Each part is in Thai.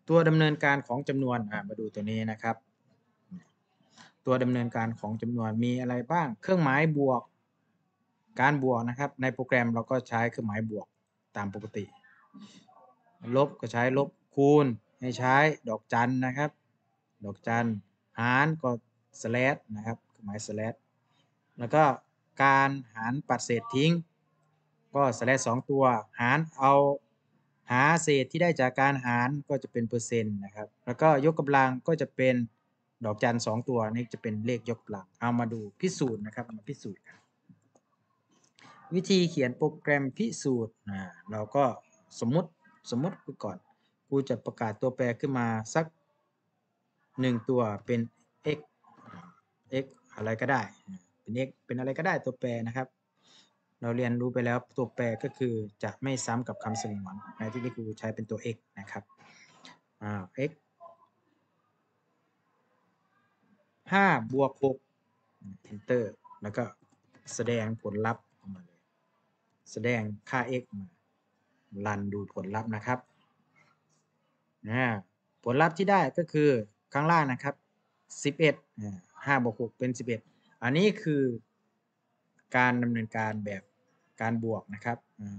ตัวดำเนินการของจำนวนมาดูตัวนี้นะครับตัวดำเนินการของจำนวนมีอะไรบ้างเครื่องหมายบวกการบวกนะครับในโปรแกรมเราก็ใช้เครื่องหมายบวกตามปกติลบก็ใช้ลบคูณให้ใช้ดอกจันนะครับดอกจันหารก็สแลชนะครับเครื่องหมายสแลชแล้วก็การหารปัดเศษทิ้งก็สแลช2ตัวหารเอาหาเศษที่ได้จากการหารก็จะเป็นเปอร์เซ็นต์นะครับแล้วก็ยกกำลังก็จะเป็นดอกจัน2ตัวนี่จะเป็นเลขยกกำลังเอามาดูพิสูจน์นะครับมาพิสูจน์กันวิธีเขียนโปรแกรมพิสูจน์เราก็สมมติไปก่อนกูจะประกาศตัวแปรขึ้นมาสัก1ตัวเป็น x x อะไรก็ได้เป็น x เป็นอะไรก็ได้ตัวแปรนะครับเราเรียนรู้ไปแล้วตัวแปรก็คือจะไม่ซ้ำกับคำสงวนในที่นี้ครูใช้เป็นตัว x นะครับx 5 บวก 6 enter แล้วก็แสดงผลลัพธ์ออกมาเลยแสดงค่า x มารันดูผลลัพธ์นะครับผลลัพธ์ที่ได้ก็คือข้างล่างนะครับ11 5 บวก 6 เป็น 11อันนี้คือการดำเนินการแบบการบวกนะครับ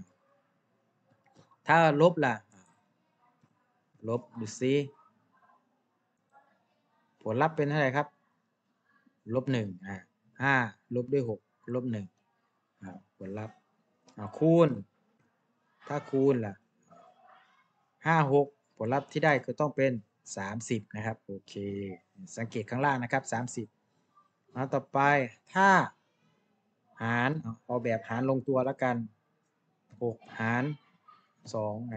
ถ้าลบล่ะลบดูซิผลลัพธ์เป็นเท่าไหร่ครับลบ1 5ลบด้วย6ลบ1ผลลัพธ์คูณถ้าคูณล่ะ5 6ผลลัพธ์ที่ได้ก็ต้องเป็น30นะครับโอเคสังเกตข้างล่างนะครับ30ต่อไปถ้าหารเอาแบบหารลงตัวแล้วกัน6หาร2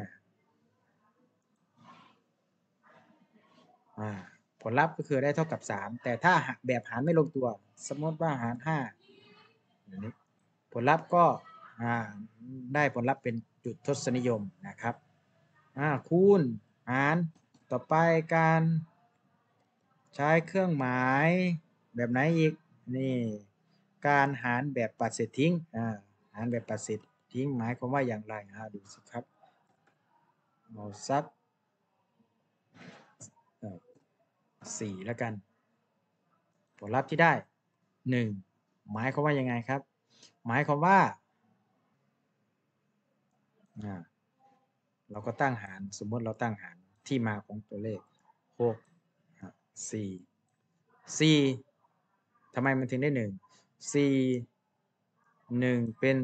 ผลลัพธ์ก็คือได้เท่ากับ3แต่ถ้าแบบหารไม่ลงตัวสมมติว่าหาร5อย่างนี้ผลลัพธ์ก็ได้ผลลัพธ์เป็นจุดทศนิยมนะครับคูณหารต่อไปการใช้เครื่องหมายแบบไหนอีกนี่การหารแบบปัดเศษทิ้งหารแบบปัดเศษทิ้งหมายความว่าอย่างไรดูสิครับเอาสัก4แล้วกันผลลัพธ์ที่ได้1หมายความว่ายังไงครับหมายความว่าเราก็ตั้งหารสมมติเราตั้งหารที่มาของตัวเลข6 4ทำไมมันถึงได้1 1เป็น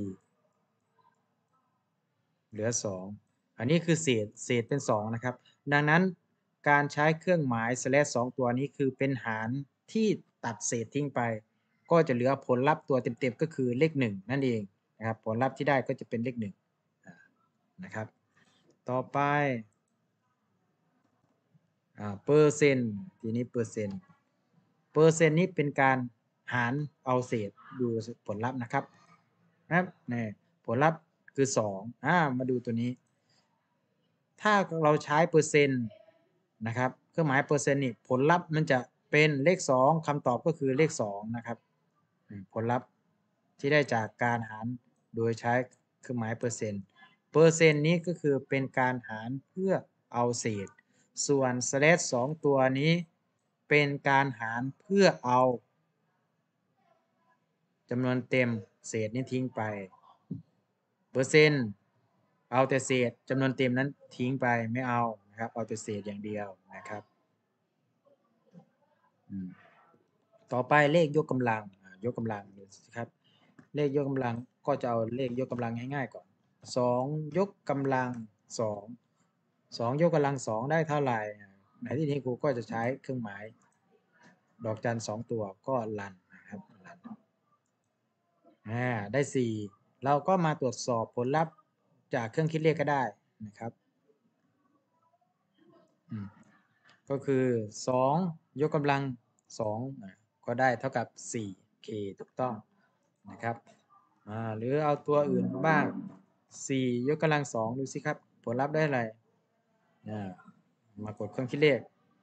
4เหลือ2อันนี้คือเศษเป็น2นะครับดังนั้นการใช้เครื่องหมาย/2ตัวนี้คือเป็นหารที่ตัดเศษทิ้งไปก็จะเหลือผลลัพธ์ตัวเต็มๆก็คือเลข1นั่นเองนะครับผลลัพธ์ที่ได้ก็จะเป็นเลข1นะครับต่อไปเปอร์เซ็นต์ทีนี้เปอร์เซ็นต์นี้เป็นการหารเอาเศษดูผลลัพธ์นะครับนี่ผลลัพธ์คือ2มาดูตัวนี้ถ้าเราใช้เปอร์เซ็นต์นะครับเครื่องหมายเปอร์เซ็นต์นี่ผลลัพธ์มันจะเป็นเลข2คำตอบก็คือเลข2นะครับผลลัพธ์ที่ได้จากการหารโดยใช้เครื่องหมายเปอร์เซ็นต์นี้ก็คือเป็นการหารเพื่อเอาเศษส่วน/2ตัวนี้เป็นการหารเพื่อเอาจำนวนเต็มเศษนี้ทิ้งไปเปอร์เซ็นต์เอาแต่เศษจำนวนเต็มนั้นทิ้งไปไม่เอานะครับเอาแต่เศษอย่างเดียวนะครับต่อไปเลขยกกำลังยกกำลังดูสิครับเลขยกกำลังก็จะเอาเลขยกกำลังง่ายๆก่อน2ยกกำลัง2ยกกำลัง2ได้เท่าไหร่ในที่นี้ครูก็จะใช้เครื่องหมายดอกจัน2ตัวก็รันนะครับรันได้4เราก็มาตรวจสอบผลลัพธ์จากเครื่องคิดเลขก็ได้นะครับก็คือ2ยกกำลัง2ก็ได้เท่ากับ4k ถูกต้องนะครับหรือเอาตัวอื่นบ้าง4ยกกำลัง2ดูสิครับผลลัพธ์ได้อะไรมากดเครื่องคิดเลข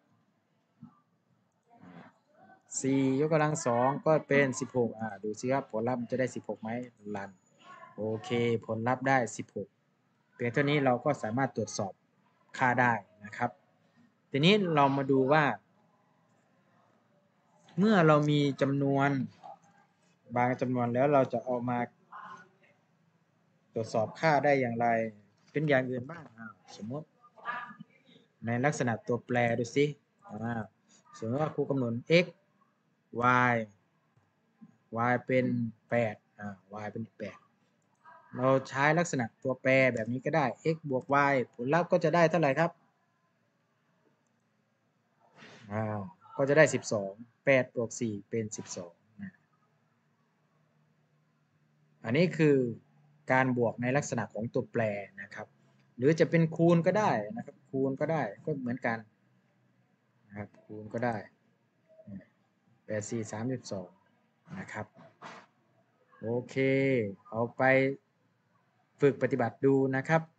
4ยกกำลัง2ก็เป็น16ดูสิครับผลลัพธ์จะได้16ไหมรันโอเคผลลัพธ์ได้16เพียงเท่านี้เราก็สามารถตรวจสอบค่าได้นะครับทีนี้เรามาดูว่า เมื่อเรามีจำนวนบางจำนวนแล้วเราจะเอามาตรวจสอบค่าได้อย่างไร เป็นอย่างอื่นบ้างสมมติในลักษณะตัวแปรดูสิสมมติว่าครูกำหนด x y y เป็น8 y เป็น8เราใช้ลักษณะตัวแปรแบบนี้ก็ได้ x บวก y ผลลัพธ์ก็จะได้เท่าไหร่ครับก็จะได้12 8บวก4เป็น12อันนี้คือการบวกในลักษณะของตัวแปรนะครับหรือจะเป็นคูณก็ได้นะครับคูณก็ได้ก็เหมือนกันนะครับคูณก็ได้8 4 32นะครับโอเคเอาไปฝึกปฏิบัติดูนะครับ